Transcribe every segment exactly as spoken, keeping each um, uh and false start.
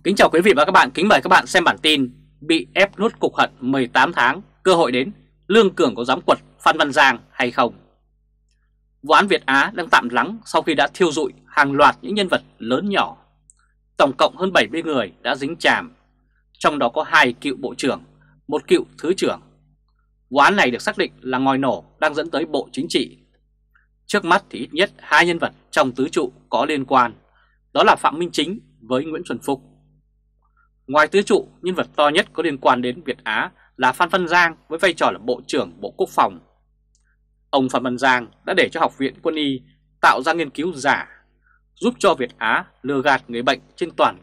Kính chào quý vị và các bạn, kính mời các bạn xem bản tin bị ép nuốt cục hận mười tám tháng, cơ hội đến, Lương Cường có dám quật Phan Văn Giang hay không? Vụ án Việt Á đang tạm lắng sau khi đã thiêu rụi hàng loạt những nhân vật lớn nhỏ. Tổng cộng hơn bảy mươi người đã dính chàm, trong đó có hai cựu bộ trưởng, một cựu thứ trưởng. Vụ án này được xác định là ngòi nổ đang dẫn tới Bộ Chính trị. Trước mắt thì ít nhất hai nhân vật trong tứ trụ có liên quan, đó là Phạm Minh Chính với Nguyễn Xuân Phúc. Ngoài tứ trụ, nhân vật to nhất có liên quan đến Việt Á là Phan Văn Giang với vai trò là Bộ trưởng Bộ Quốc phòng. Ông Phan Văn Giang đã để cho Học viện Quân y tạo ra nghiên cứu giả, giúp cho Việt Á lừa gạt người bệnh trên toàn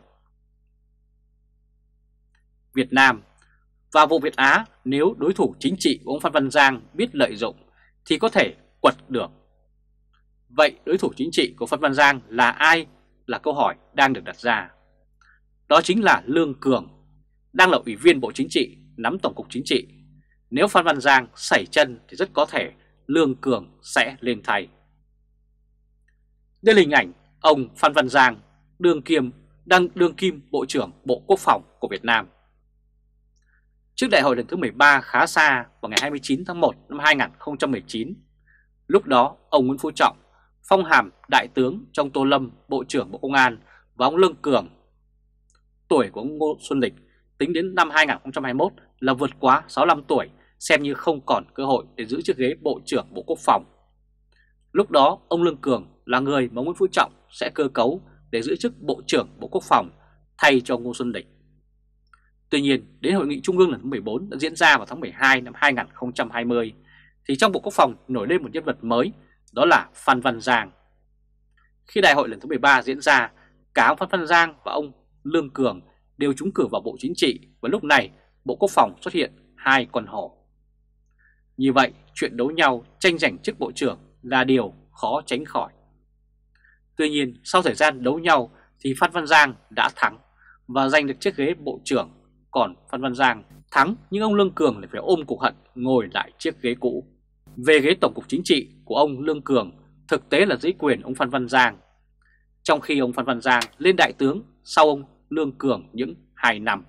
Việt Nam. Và vụ Việt Á, nếu đối thủ chính trị của ông Phan Văn Giang biết lợi dụng thì có thể quật được. Vậy đối thủ chính trị của Phan Văn Giang là ai là câu hỏi đang được đặt ra. Đó chính là Lương Cường, đang là Ủy viên Bộ Chính trị, nắm Tổng cục Chính trị. Nếu Phan Văn Giang sẩy chân thì rất có thể Lương Cường sẽ lên thay. Đây là hình ảnh ông Phan Văn Giang, đương kim, đang đương kim Bộ trưởng Bộ Quốc phòng của Việt Nam. Trước đại hội lần thứ mười ba khá xa vào ngày hai mươi chín tháng một năm hai nghìn không trăm mười chín, lúc đó ông Nguyễn Phú Trọng phong hàm Đại tướng trong Tô Lâm, Bộ trưởng Bộ Công an, và ông Lương Cường. Tuổi của ông Ngô Xuân Lịch tính đến năm hai nghìn không trăm hai mươi mốt là vượt quá sáu mươi lăm tuổi, xem như không còn cơ hội để giữ chiếc ghế Bộ trưởng Bộ Quốc phòng. Lúc đó ông Lương Cường là người mà Nguyễn Phú Trọng sẽ cơ cấu để giữ chức Bộ trưởng Bộ Quốc phòng thay cho Ngô Xuân Lịch. Tuy nhiên, đến Hội nghị Trung ương lần thứ mười bốn đã diễn ra vào tháng mười hai năm hai nghìn không trăm hai mươi, thì trong Bộ Quốc phòng nổi lên một nhân vật mới, đó là Phan Văn Giang. Khi đại hội lần thứ mười ba diễn ra, cả ông Phan Văn Giang và ông Lương Cường đều trúng cử vào Bộ Chính trị, và lúc này Bộ Quốc phòng xuất hiện hai con hổ. Như vậy, chuyện đấu nhau tranh giành chức bộ trưởng là điều khó tránh khỏi. Tuy nhiên, sau thời gian đấu nhau thì Phan Văn Giang đã thắng và giành được chiếc ghế bộ trưởng, còn Phan Văn Giang thắng nhưng ông Lương Cường lại phải ôm cục hận ngồi lại chiếc ghế cũ. Về ghế Tổng cục Chính trị của ông Lương Cường thực tế là dưới quyền ông Phan Văn Giang, trong khi ông Phan Văn Giang lên đại tướng sau ông Lương Cường những hai năm.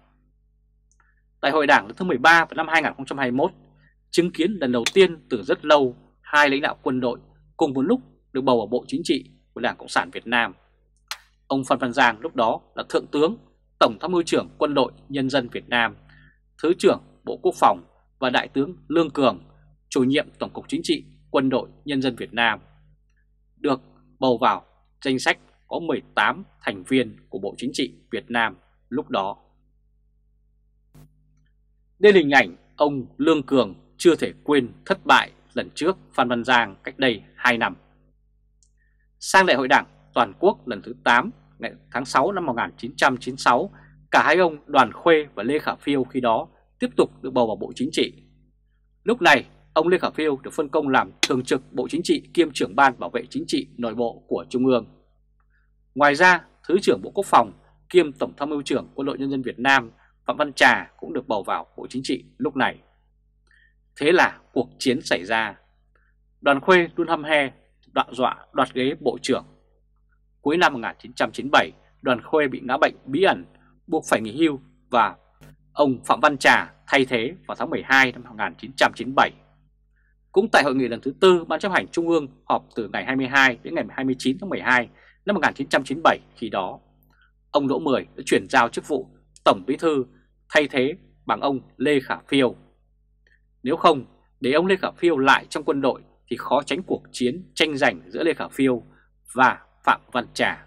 Đại hội Đảng lần thứ mười ba vào năm hai nghìn không trăm hai mươi mốt chứng kiến lần đầu tiên từ rất lâu hai lãnh đạo quân đội cùng một lúc được bầu vào Bộ Chính trị của Đảng Cộng sản Việt Nam. Ông Phan Văn Giang lúc đó là Thượng tướng, Tổng tham mưu trưởng Quân đội Nhân dân Việt Nam, Thứ trưởng Bộ Quốc phòng, và Đại tướng Lương Cường, chủ nhiệm Tổng cục Chính trị Quân đội Nhân dân Việt Nam, được bầu vào danh sách có mười tám thành viên của Bộ Chính trị Việt Nam lúc đó. Đây là hình ảnh ông Lương Cường chưa thể quên thất bại lần trước Phan Văn Giang cách đây hai năm. Sang đại hội Đảng toàn quốc lần thứ tám ngày tháng sáu năm một nghìn chín trăm chín mươi sáu, cả hai ông Đoàn Khuê và Lê Khả Phiêu khi đó tiếp tục được bầu vào Bộ Chính trị. Lúc này, ông Lê Khả Phiêu được phân công làm thường trực Bộ Chính trị kiêm trưởng ban bảo vệ chính trị nội bộ của Trung ương. Ngoài ra, Thứ trưởng Bộ Quốc phòng kiêm Tổng tham mưu trưởng Quân đội Nhân dân Việt Nam Phạm Văn Trà cũng được bầu vào Bộ Chính trị lúc này. Thế là cuộc chiến xảy ra. Đoàn Khuê luôn hăm he đoạn dọa đoạt ghế bộ trưởng. Cuối năm một nghìn chín trăm chín mươi bảy, Đoàn Khuê bị ngã bệnh bí ẩn, buộc phải nghỉ hưu, và ông Phạm Văn Trà thay thế vào tháng mười hai năm một nghìn chín trăm chín mươi bảy. Cũng tại hội nghị lần thứ tư Ban chấp hành Trung ương họp từ ngày hai mươi hai đến ngày hai mươi chín tháng mười hai năm một nghìn chín trăm chín mươi bảy, khi đó ông Đỗ Mười đã chuyển giao chức vụ Tổng Bí thư thay thế bằng ông Lê Khả Phiêu. Nếu không để ông Lê Khả Phiêu lại trong quân đội thì khó tránh cuộc chiến tranh giành giữa Lê Khả Phiêu và Phạm Văn Trà.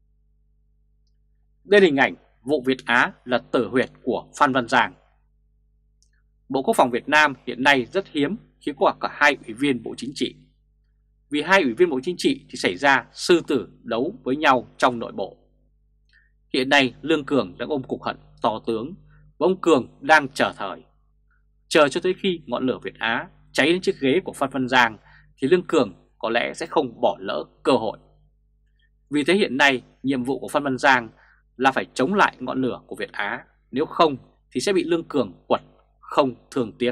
Đây là hình ảnh vụ Việt Á là tử huyệt của Phan Văn Giang. Bộ Quốc phòng Việt Nam hiện nay rất hiếm khi có cả hai ủy viên Bộ Chính trị. Vì hai ủy viên Bộ Chính trị thì xảy ra sư tử đấu với nhau trong nội bộ. Hiện nay Lương Cường đang ôm cục hận to tướng, và ông Cường đang chờ thời. Chờ cho tới khi ngọn lửa Việt Á cháy đến chiếc ghế của Phan Văn Giang thì Lương Cường có lẽ sẽ không bỏ lỡ cơ hội. Vì thế hiện nay nhiệm vụ của Phan Văn Giang là phải chống lại ngọn lửa của Việt Á, nếu không thì sẽ bị Lương Cường quật không thương tiếc.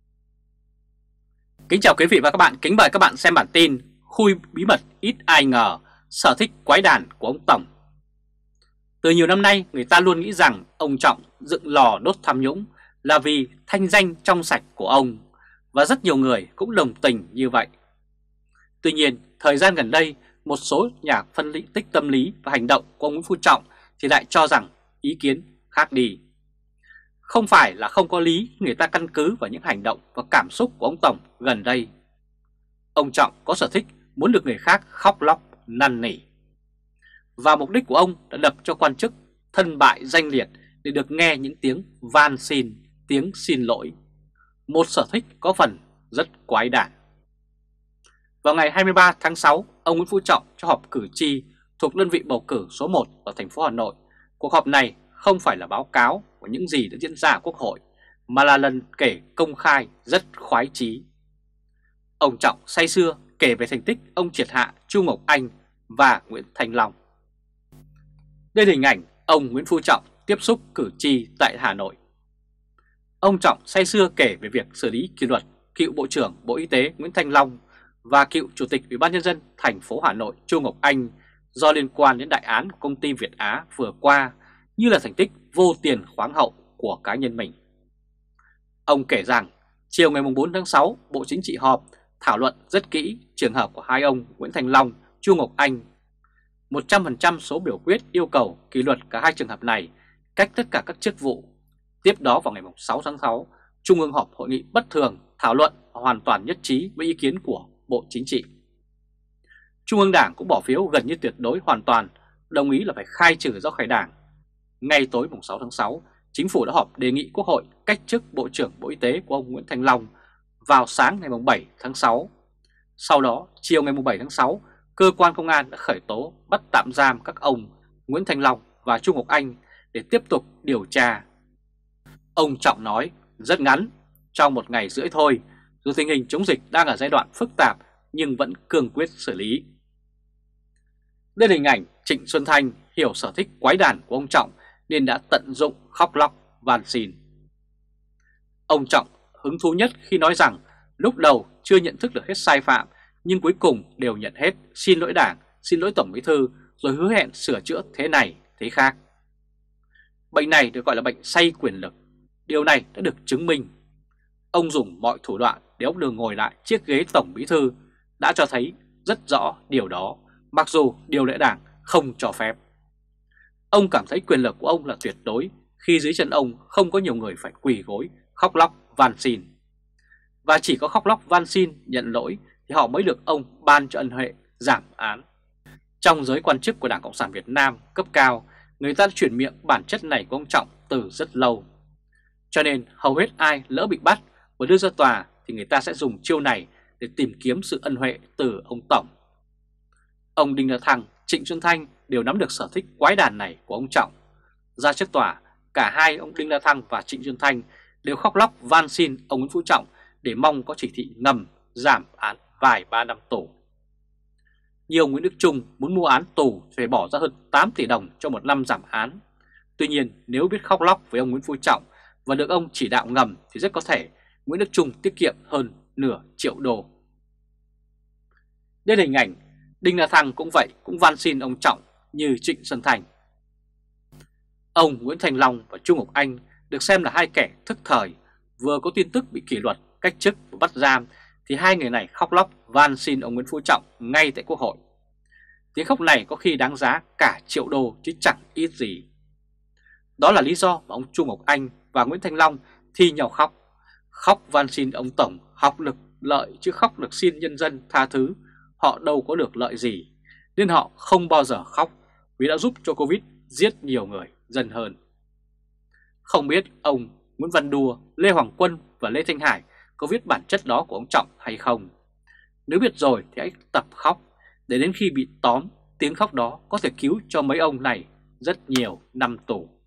Kính chào quý vị và các bạn, kính mời các bạn xem bản tin Khui bí mật ít ai ngờ, sở thích quái đản của ông Tổng. Từ nhiều năm nay, người ta luôn nghĩ rằng ông Trọng dựng lò đốt tham nhũng là vì thanh danh trong sạch của ông, và rất nhiều người cũng đồng tình như vậy. Tuy nhiên, thời gian gần đây, một số nhà phân tích tâm lý và hành động của ông Nguyễn Phú Trọng thì lại cho rằng ý kiến khác đi. Không phải là không có lý, người ta căn cứ vào những hành động và cảm xúc của ông Tổng gần đây. Ông Trọng có sở thích muốn được người khác khóc lóc, năn nỉ. Và mục đích của ông đã đập cho quan chức thân bại danh liệt để được nghe những tiếng van xin, tiếng xin lỗi. Một sở thích có phần rất quái đản. Vào ngày hai mươi ba tháng sáu, ông Nguyễn Phú Trọng cho họp cử tri thuộc đơn vị bầu cử số một ở thành phố Hà Nội. Cuộc họp này không phải là báo cáo của những gì đã diễn ra ở Quốc hội, mà là lần kể công khai rất khoái chí. Ông Trọng say sưa kể về thành tích ông triệt hạ Chu Ngọc Anh và Nguyễn Thanh Long. Đây là hình ảnh ông Nguyễn Phú Trọng tiếp xúc cử tri tại Hà Nội. Ông Trọng say sưa kể về việc xử lý kỷ luật cựu Bộ trưởng Bộ Y tế Nguyễn Thanh Long và cựu Chủ tịch Ủy ban Nhân dân thành phố Hà Nội Chu Ngọc Anh do liên quan đến đại án của công ty Việt Á vừa qua như là thành tích vô tiền khoáng hậu của cá nhân mình. Ông kể rằng chiều ngày bốn tháng sáu, Bộ Chính trị họp thảo luận rất kỹ trường hợp của hai ông Nguyễn Thanh Long, Chu Ngọc Anh. một trăm phần trăm số biểu quyết yêu cầu kỷ luật cả hai trường hợp này, cách tất cả các chức vụ. Tiếp đó vào ngày sáu tháng sáu, Trung ương họp hội nghị bất thường thảo luận và hoàn toàn nhất trí với ý kiến của Bộ Chính trị. Trung ương Đảng cũng bỏ phiếu gần như tuyệt đối hoàn toàn, đồng ý là phải khai trừ ra khỏi Đảng. Ngay tối sáu tháng sáu, Chính phủ đã họp đề nghị Quốc hội cách chức Bộ trưởng Bộ Y tế của ông Nguyễn Thanh Long vào sáng ngày bảy tháng sáu. Sau đó, chiều ngày bảy tháng sáu, cơ quan công an đã khởi tố bắt tạm giam các ông Nguyễn Thanh Long và Chu Ngọc Anh để tiếp tục điều tra. Ông Trọng nói rất ngắn, trong một ngày rưỡi thôi, dù tình hình chống dịch đang ở giai đoạn phức tạp nhưng vẫn cương quyết xử lý. Đây là hình ảnh Trịnh Xuân Thanh hiểu sở thích quái đản của ông Trọng nên đã tận dụng khóc lóc van xin. Ông Trọng hứng thú nhất khi nói rằng lúc đầu chưa nhận thức được hết sai phạm nhưng cuối cùng đều nhận hết, xin lỗi Đảng, xin lỗi Tổng Bí thư, rồi hứa hẹn sửa chữa thế này thế khác. Bệnh này được gọi là bệnh say quyền lực. Điều này đã được chứng minh. Ông dùng mọi thủ đoạn để ông được ngồi lại chiếc ghế Tổng Bí thư đã cho thấy rất rõ điều đó, mặc dù điều lệ Đảng không cho phép. Ông cảm thấy quyền lực của ông là tuyệt đối khi dưới chân ông không có nhiều người phải quỳ gối, khóc lóc, van xin. Và chỉ có khóc lóc van xin, nhận lỗi thì họ mới được ông ban cho ân huệ, giảm án. Trong giới quan chức của Đảng Cộng sản Việt Nam cấp cao, người ta đã chuyển miệng bản chất này của ông Trọng từ rất lâu. Cho nên hầu hết ai lỡ bị bắt và đưa ra tòa thì người ta sẽ dùng chiêu này để tìm kiếm sự ân huệ từ ông Tổng. Ông Đinh La Thăng, Trịnh Xuân Thanh đều nắm được sở thích quái đản này của ông Trọng. Ra trước tòa, cả hai ông Đinh La Thăng và Trịnh Xuân Thanh đều khóc lóc van xin ông Nguyễn Phú Trọng để mong có chỉ thị ngầm giảm án vài ba năm tù. Nhiều Nguyễn Đức Chung muốn mua án tù phải bỏ ra hơn tám tỷ đồng cho một năm giảm án. Tuy nhiên, nếu biết khóc lóc với ông Nguyễn Phú Trọng và được ông chỉ đạo ngầm thì rất có thể Nguyễn Đức Chung tiết kiệm hơn nửa triệu đô. Đây là hình ảnh Đinh La Thăng cũng vậy, cũng van xin ông Trọng như Trịnh Xuân Thanh. Ông Nguyễn Thanh Long và Chu Ngọc Anh được xem là hai kẻ thức thời, vừa có tin tức bị kỷ luật, cách chức và bắt giam thì hai người này khóc lóc van xin ông Nguyễn Phú Trọng ngay tại Quốc hội. Tiếng khóc này có khi đáng giá cả triệu đô chứ chẳng ít gì. Đó là lý do mà ông Chu Ngọc Anh và Nguyễn Thanh Long thi nhau khóc. Khóc van xin ông Tổng học lực lợi chứ khóc được xin nhân dân tha thứ. Họ đâu có được lợi gì, nên họ không bao giờ khóc vì đã giúp cho Covid giết nhiều người dân hơn. Không biết ông Nguyễn Văn Đùa, Lê Hoàng Quân và Lê Thanh Hải có biết bản chất đó của ông Trọng hay không? Nếu biết rồi thì hãy tập khóc, để đến khi bị tóm, tiếng khóc đó có thể cứu cho mấy ông này rất nhiều năm tù.